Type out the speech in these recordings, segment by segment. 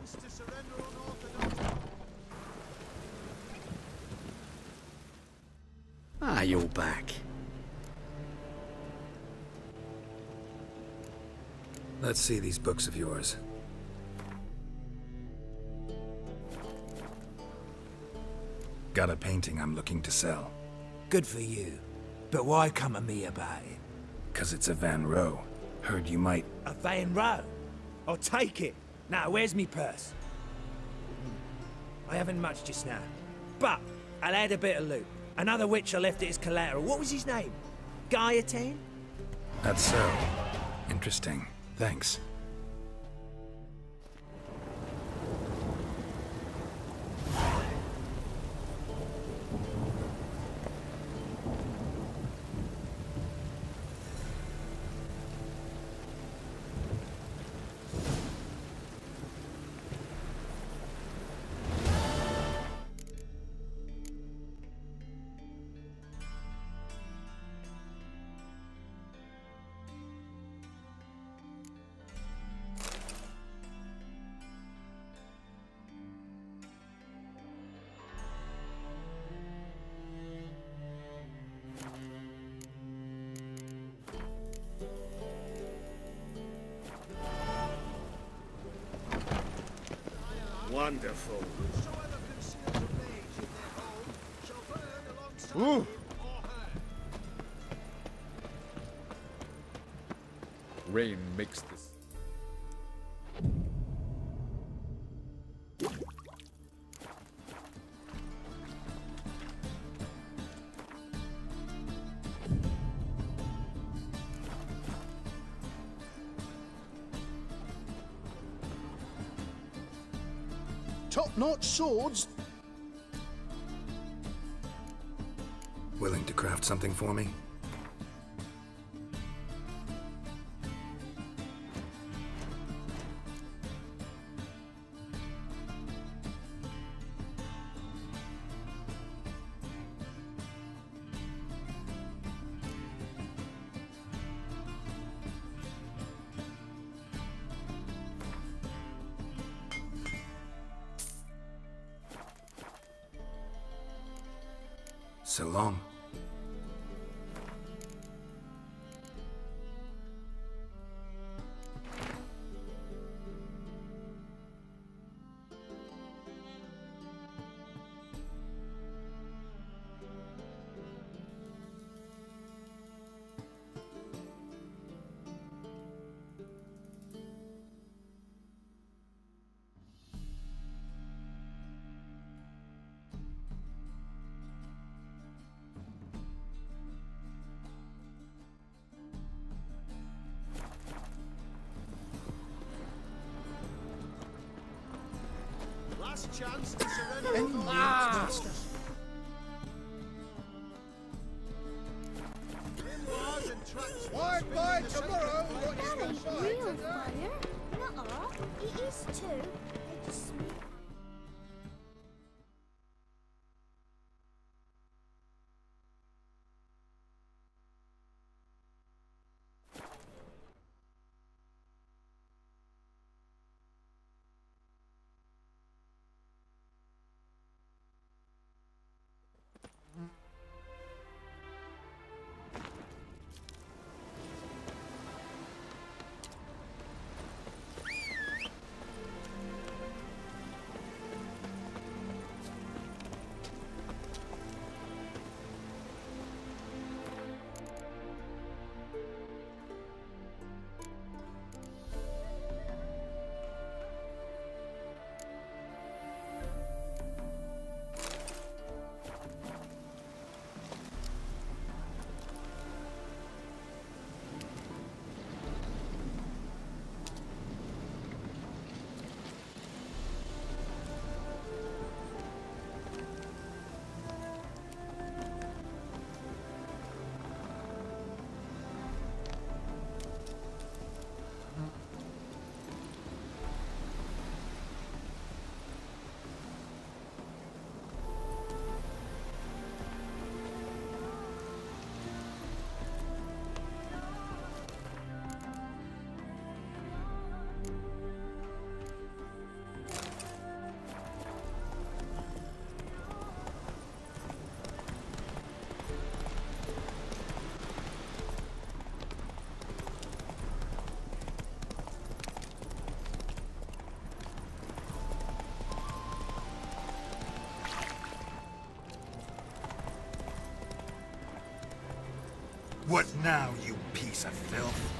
Ah, you're back. Let's see these books of yours. Got a painting I'm looking to sell. Good for you. But why come to me about it? 'Cause it's a Van Rohe. Heard you might... A Van Rohe? I'll take it. Now, where's me purse? I haven't much just now. But I'll add a bit of loot. Another witch I left it as collateral. What was his name? Gaiatane? That's so. Interesting. Thanks. Wonderful. Ooh. Rain makes this. Top-notch swords. Willing to craft something for me? So long. Last chance to surrender. Wide by tomorrow. That ain't real fire. Nuh-uh. It is too. They just smell. What now, you piece of filth?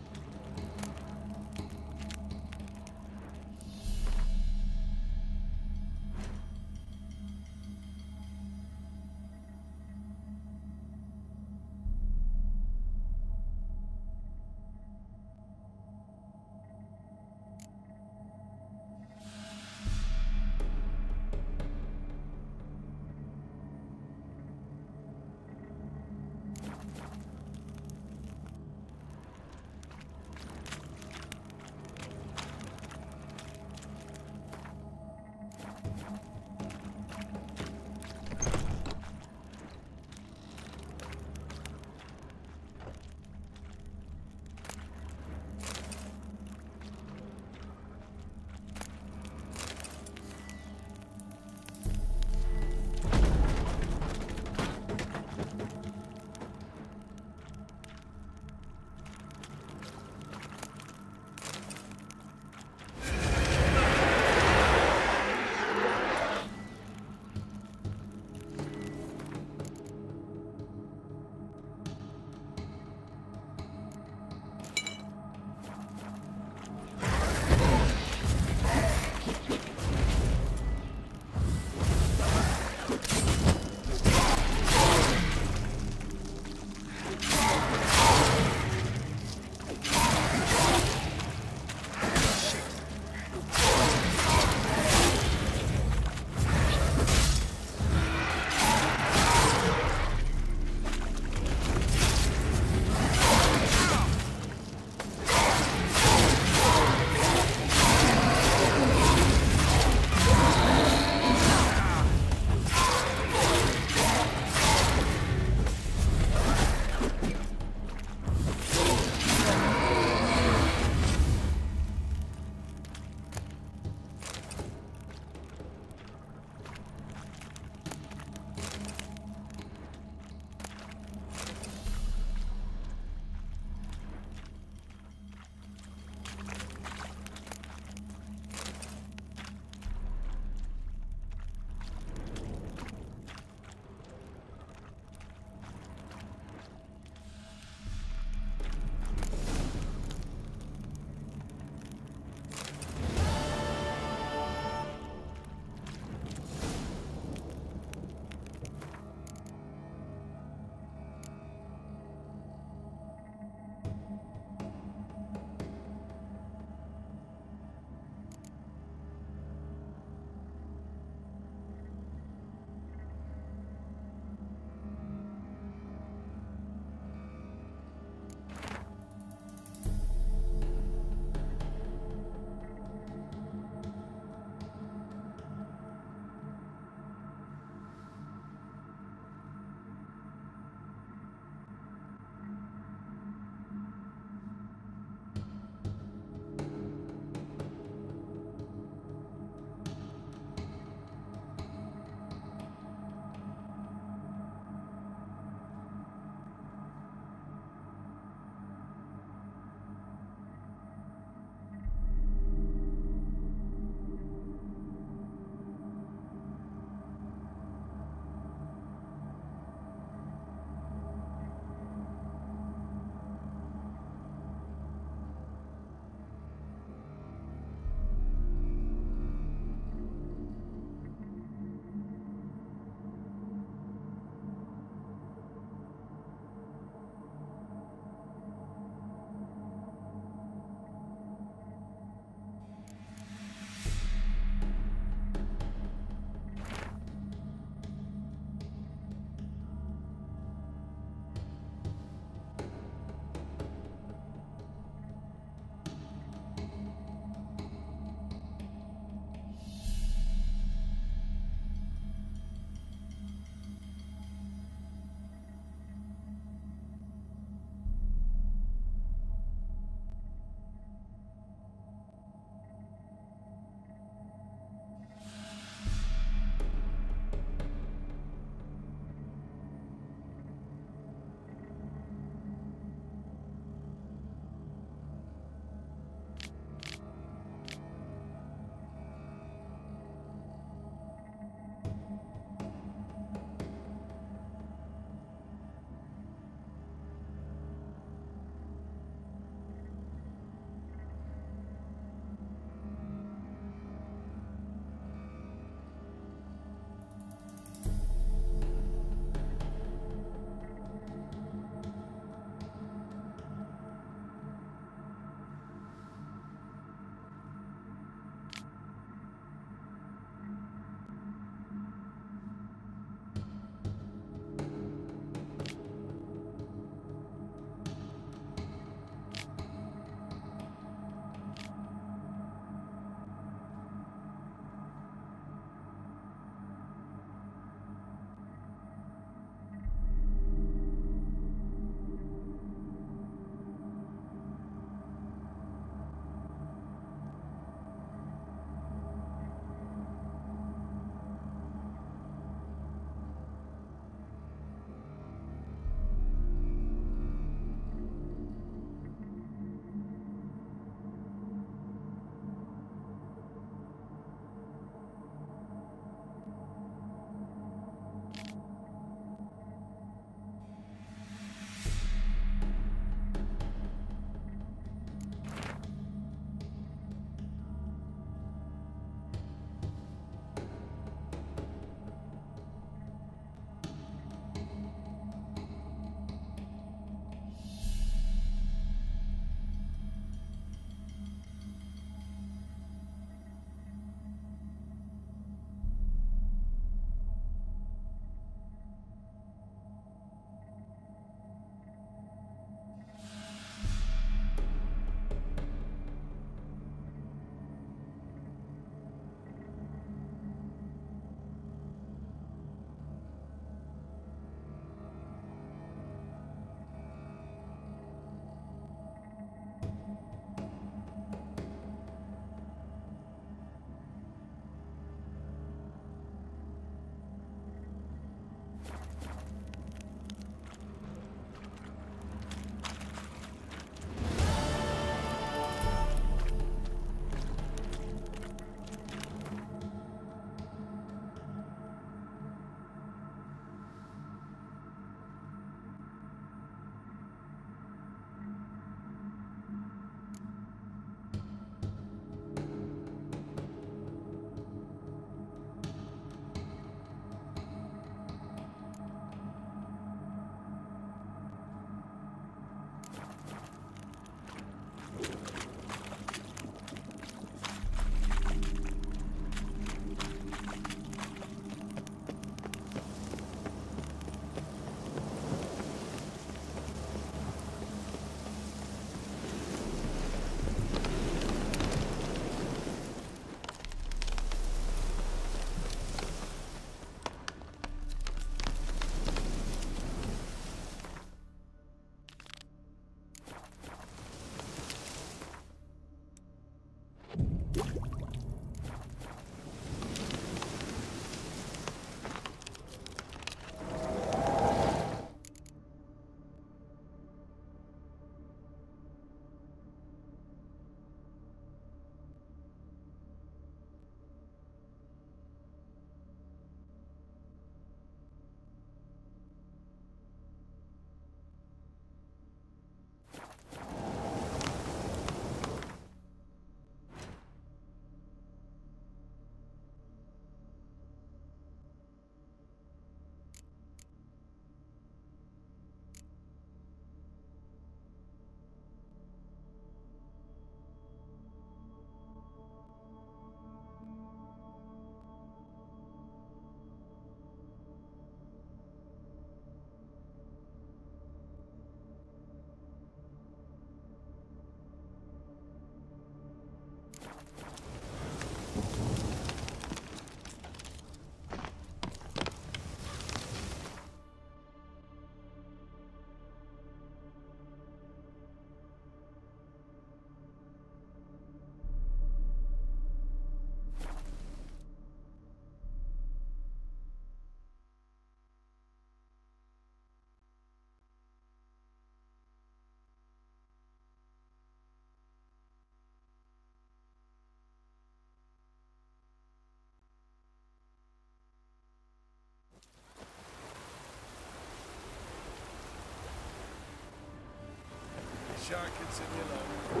sharkets in your love.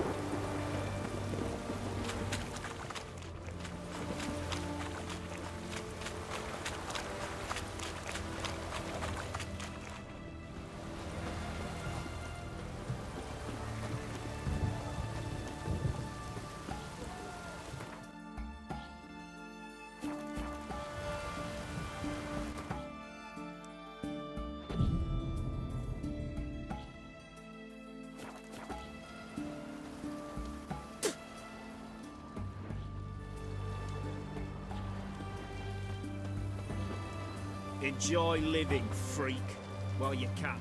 Enjoy living, freak, while you can.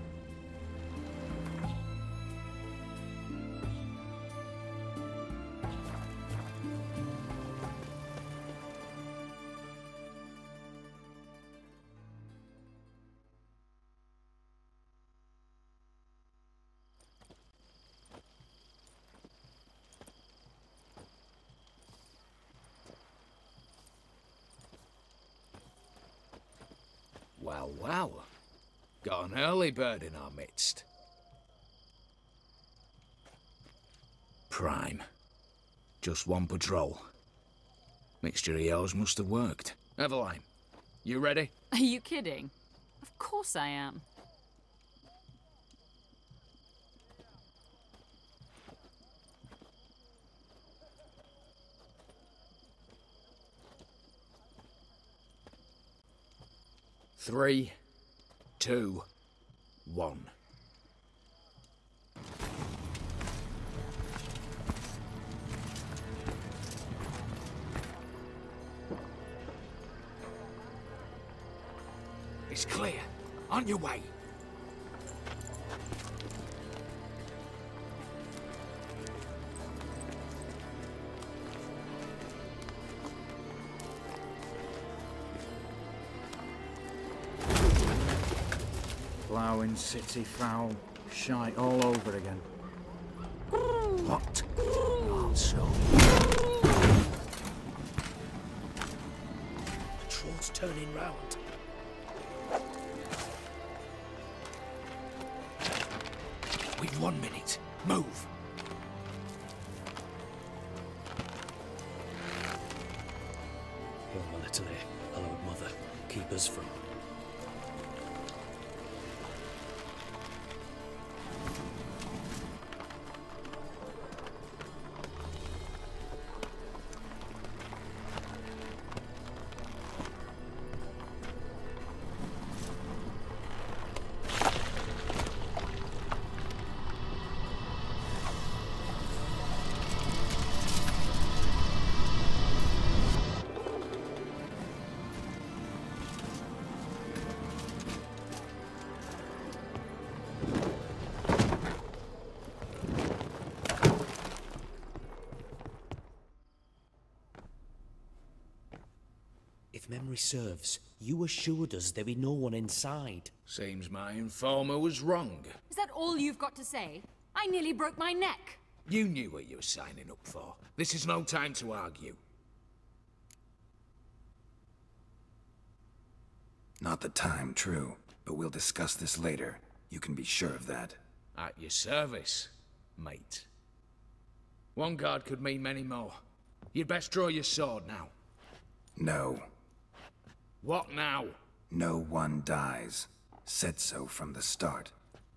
Well, well. Got an early bird in our midst. Prime. Just one patrol. Mixture of yours must have worked. Eveline, you ready? Are you kidding? Of course I am. Three, two, one. It's clear. On your way. Ploughing city foul, shite all over again. What? Oh, so. Troll's turning round. We've 1 minute. Move. Oh, my little ear. Hello, mother. Keep us from... If memory serves, you assured us there be no one inside. Seems my informer was wrong. Is that all you've got to say? I nearly broke my neck. You knew what you were signing up for. This is no time to argue. Not the time, true. But we'll discuss this later. You can be sure of that. At your service, mate. One guard could mean many more. You'd best draw your sword now. No. What now? No one dies. Said so from the start.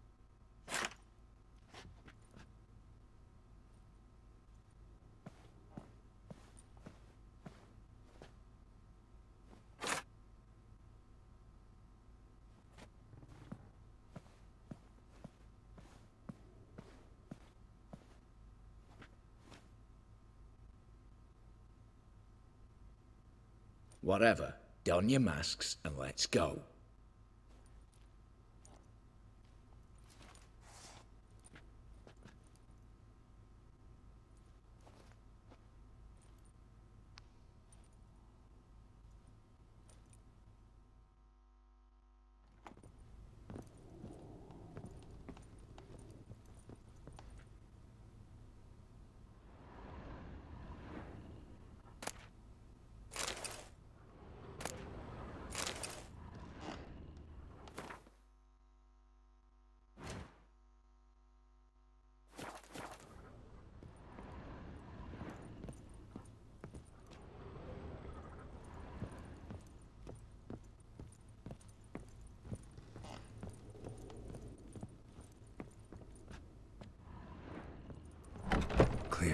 Whatever. Don your masks and let's go.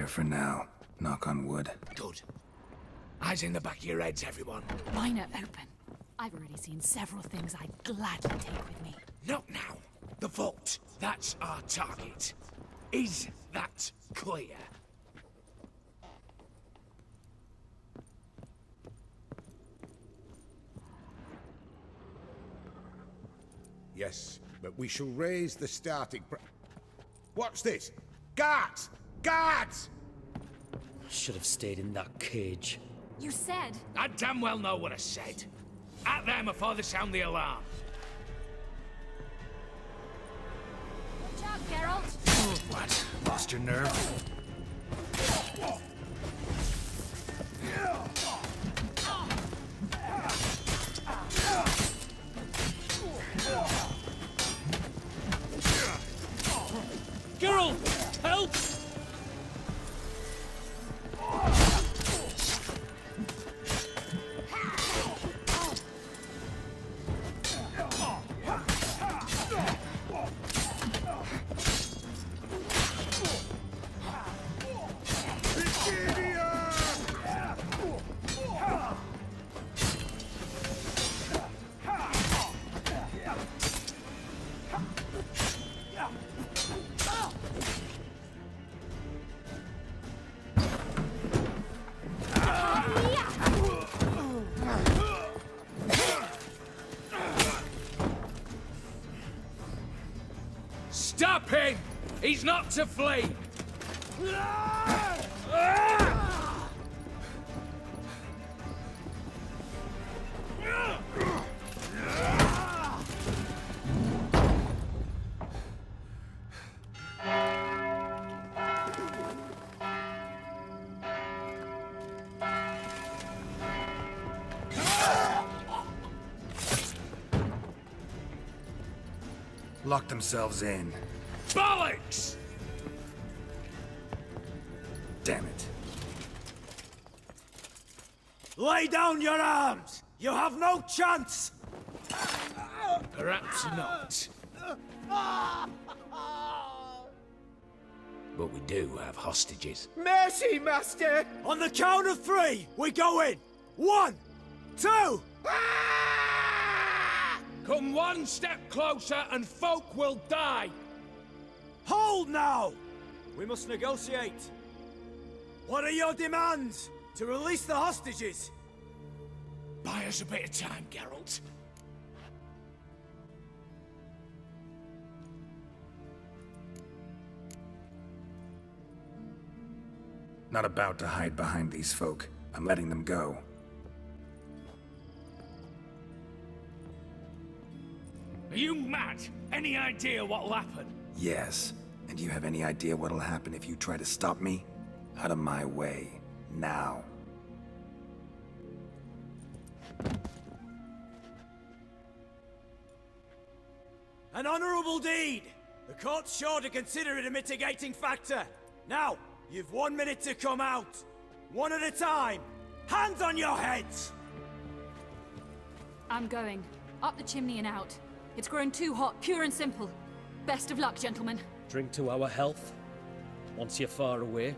for now. Knock on wood. Good. Eyes in the back of your heads, everyone. Mine are open. I've already seen several things I'd gladly take with me. Not now. The vault. That's our target. Is that clear? Yes, but we shall raise the starting What's this? Guards! Guards! Should have stayed in that cage. You said... I damn well know what I said. At them before they sound the alarm. Watch out, Geralt! What? Lost your nerve? Geralt! Help! Stop him! He's not to flee! Lock themselves in. Bollocks! Damn it. Lay down your arms! You have no chance! Perhaps not. But we do have hostages. Mercy, Master! On the count of 3, we go in! 1, 2... Come one step closer and folk will die! Hold now! We must negotiate. What are your demands? To release the hostages? Buy us a bit of time, Geralt. Not about to hide behind these folk. I'm letting them go. Are you mad? Any idea what'll happen? Yes. And do you have any idea what'll happen if you try to stop me? Out of my way. Now. An honorable deed! The court's sure to consider it a mitigating factor. Now, you've 1 minute to come out. One at a time. Hands on your heads! I'm going. Up the chimney and out. It's grown too hot, pure and simple. Best of luck, gentlemen. Drink to our health. Once you're far away.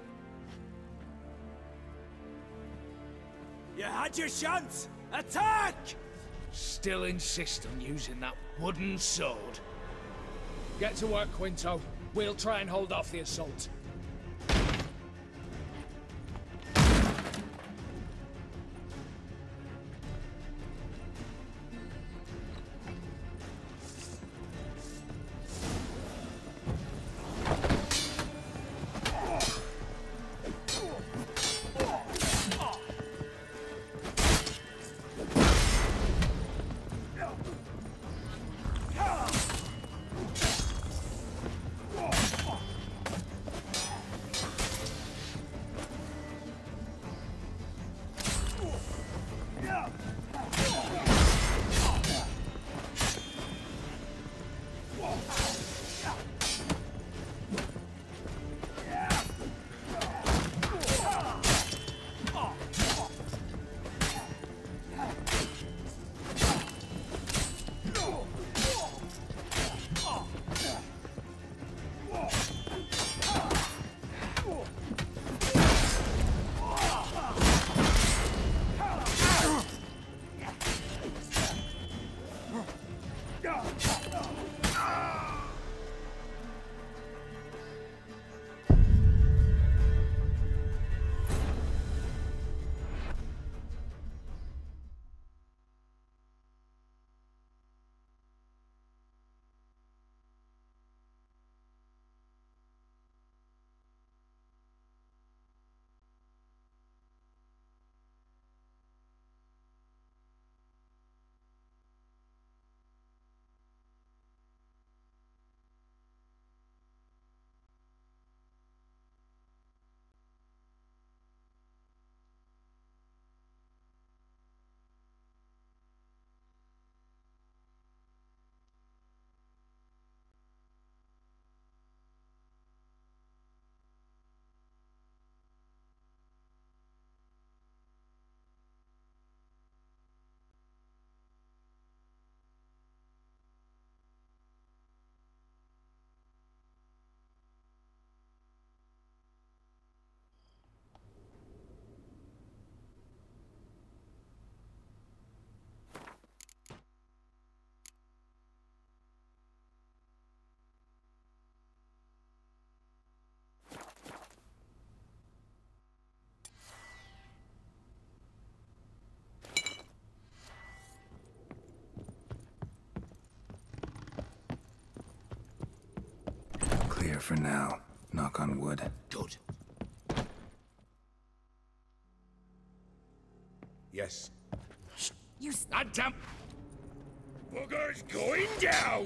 You had your chance! Attack! Still insist on using that wooden sword. Get to work, Quinto. We'll try and hold off the assault. Clear for now. Knock on wood. Good. Yes. You That damn bugger's going down!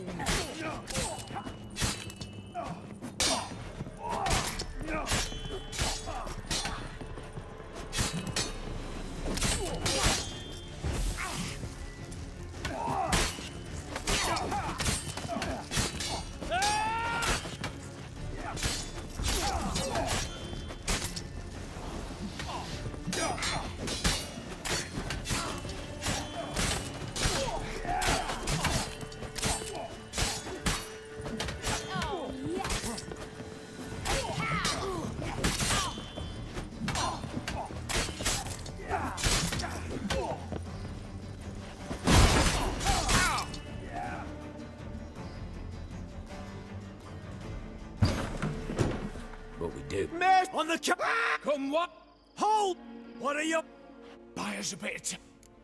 What we do? Mess on the Come what? Hold! What are you? Buy us a bit of time.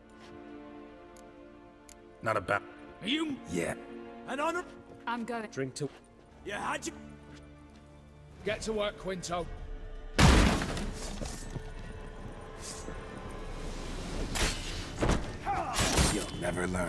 Not about. Are you? Yeah. An honor? I'm going. Drink to... Yeah, how'd you... Get to work, Quinto. You'll never learn.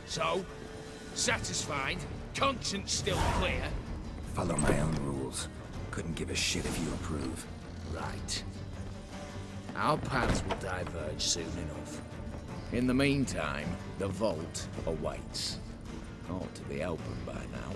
So? Satisfied? Conscience still clear? Follow my own rules. Couldn't give a shit if you approve. Right. Our paths will diverge soon enough. In the meantime, the vault awaits. Ought to be open by now.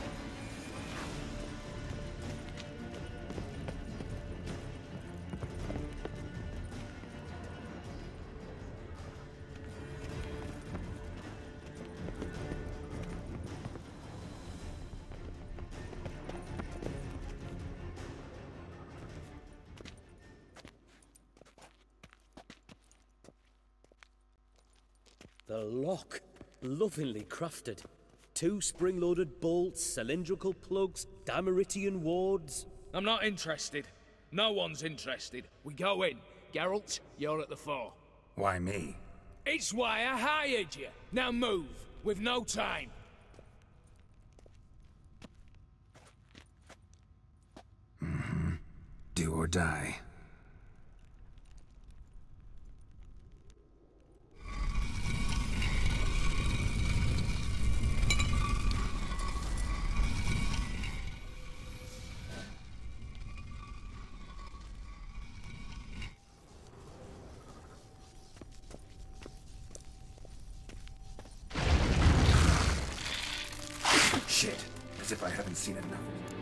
The lock. Lovingly crafted. 2 spring-loaded bolts, cylindrical plugs, Dameritian wards. I'm not interested. No one's interested. We go in. Geralt, you're at the fore. Why me? It's why I hired you. Now move. We've no time. Do or die. Shit, as if I haven't seen enough.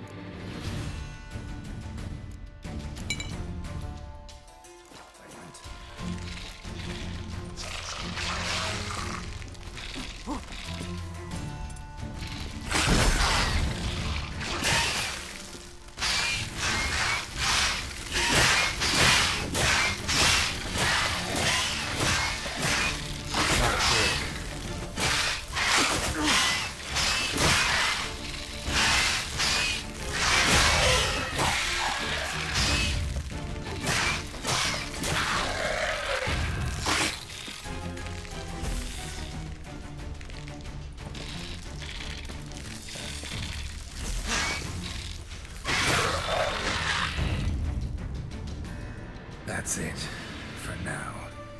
That's it, for now.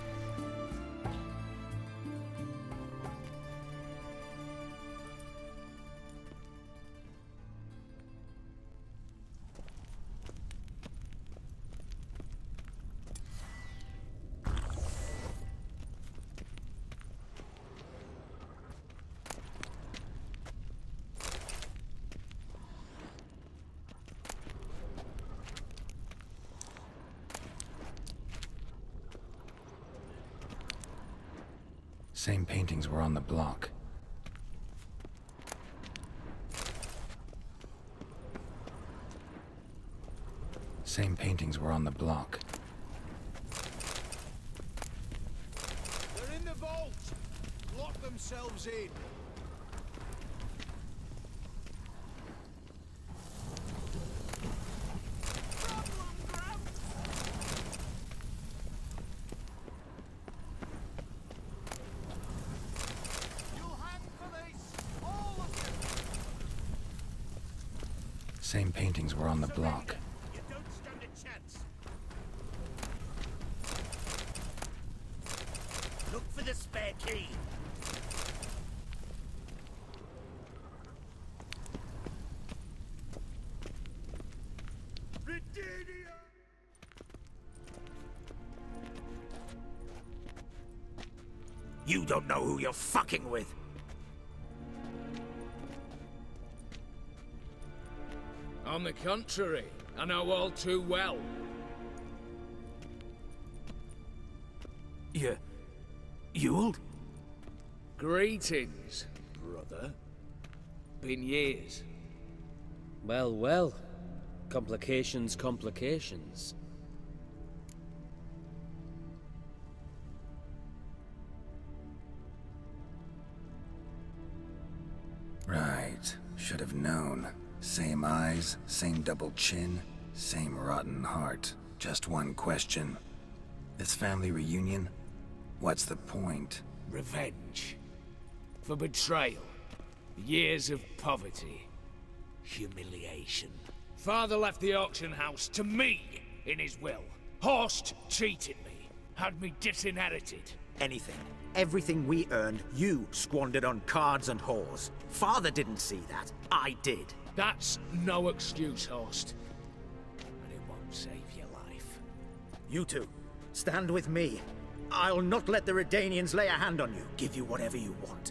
Same paintings were on the block. Same paintings were on the block. They're in the vault! Lock themselves in! Same paintings were on the block. You don't stand a chance. Look for the spare key. You don't know who you're fucking with. On the contrary, I know all too well. Ewald? Greetings, brother. Been years. Well, well. Complications, complications. Right. Should have known. Same eyes, same double chin, same rotten heart. Just one question. This family reunion? What's the point? Revenge. For betrayal. Years of poverty. Humiliation. Father left the auction house to me in his will. Horst cheated me. Had me disinherited. anything. Everything we earned, you squandered on cards and whores. Father didn't see that. I did. That's no excuse, Horst. But it won't save your life. You two, stand with me. I'll not let the Redanians lay a hand on you. Give you whatever you want.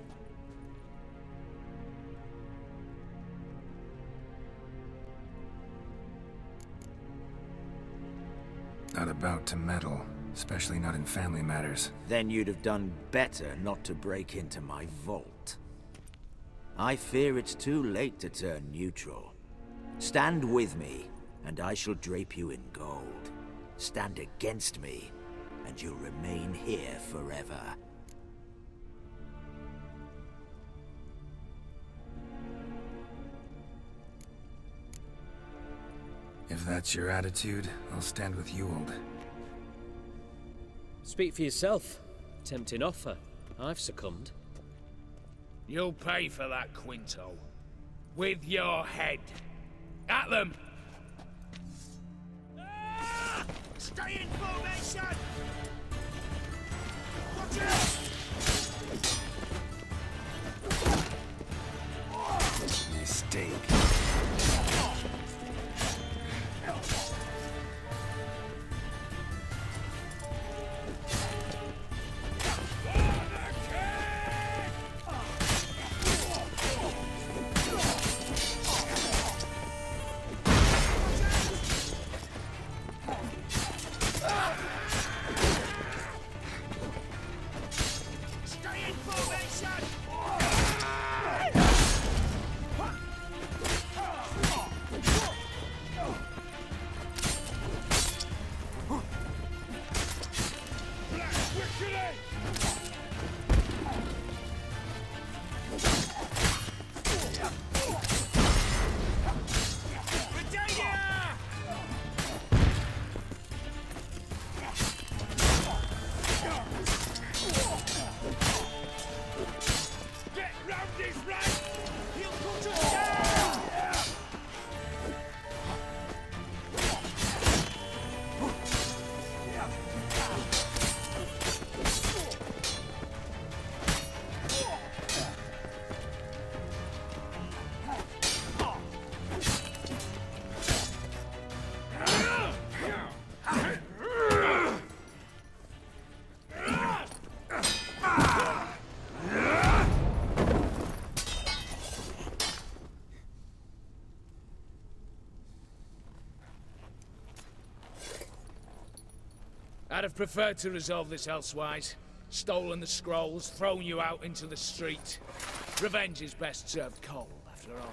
Not about to meddle, especially not in family matters. Then you'd have done better not to break into my vault. I fear it's too late to turn neutral. Stand with me, and I shall drape you in gold. Stand against me, and you'll remain here forever. If that's your attitude, I'll stand with Ewald. Speak for yourself. Tempting offer. I've succumbed. You'll pay for that, Quinto. With your head. At them! Stay in formation! Watch out! Mistake. I'd have preferred to resolve this elsewise. Stolen the scrolls, thrown you out into the street. Revenge is best served cold, after all.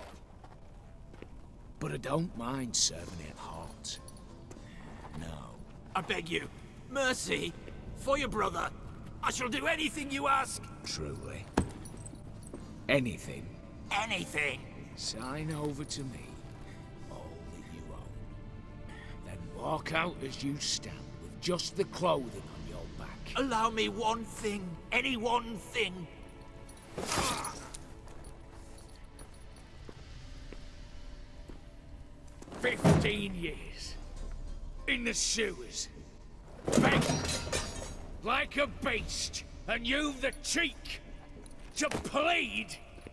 But I don't mind serving it hot. No. I beg you, mercy, for your brother. I shall do anything you ask. Truly. Anything. Anything. Sign over to me all that you own. Then walk out as you stand, with just the clothing on your back. Allow me one thing. Any one thing. 15 years. In the sewers. Begging. Like a beast. And you've the cheek to plead.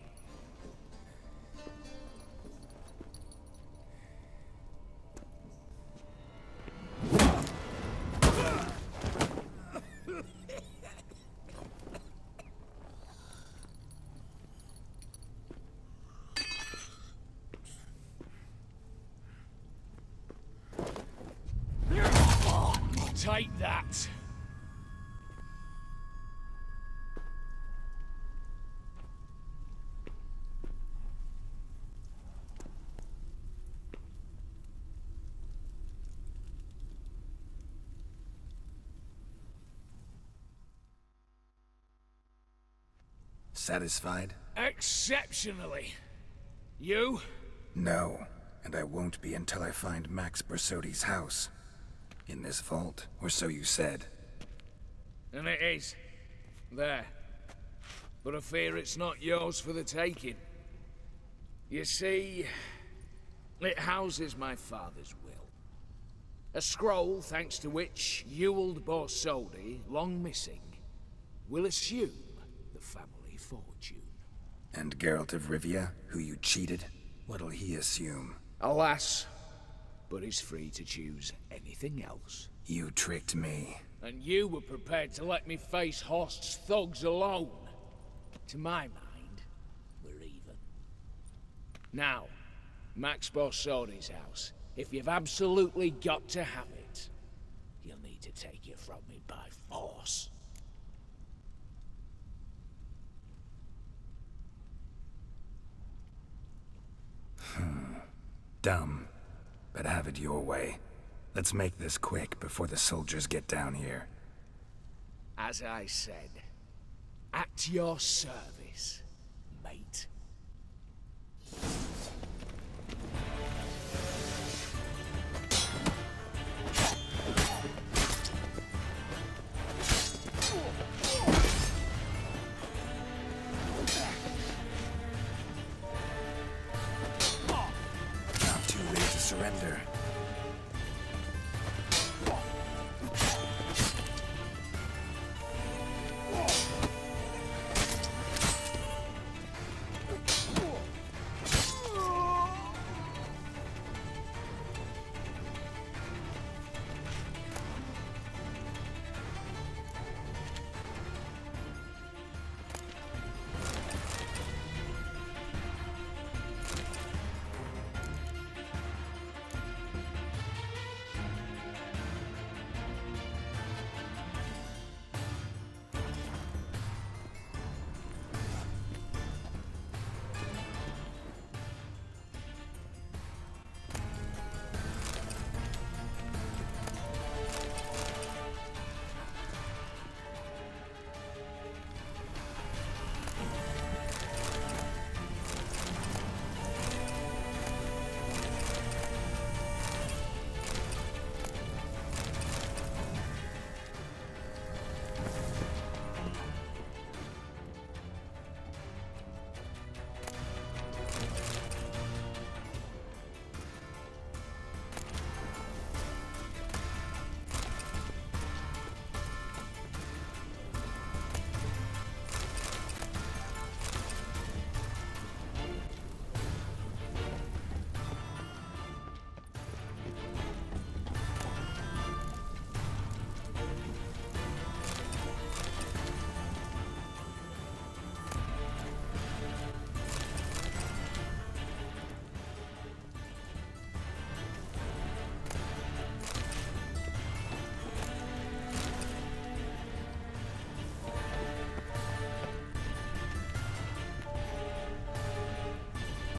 Take that. Satisfied? Exceptionally. You? No, and I won't be until I find Max Bersodi's house. In this vault, or so you said. And it is. There. But I fear it's not yours for the taking. You see, it houses my father's will. A scroll thanks to which Ewald Borsodi, long missing, will assume the family fortune. And Geralt of Rivia, who you cheated, what'll he assume? Alas, but he's free to choose anything else. You tricked me. And you were prepared to let me face Horst's thugs alone. To my mind, we're even. Now, Max Borsodi's house. If you've absolutely got to have it, you'll need to take it from me by force. Dumb, but have it your way. Let's make this quick before the soldiers get down here. As I said, at your service, mate.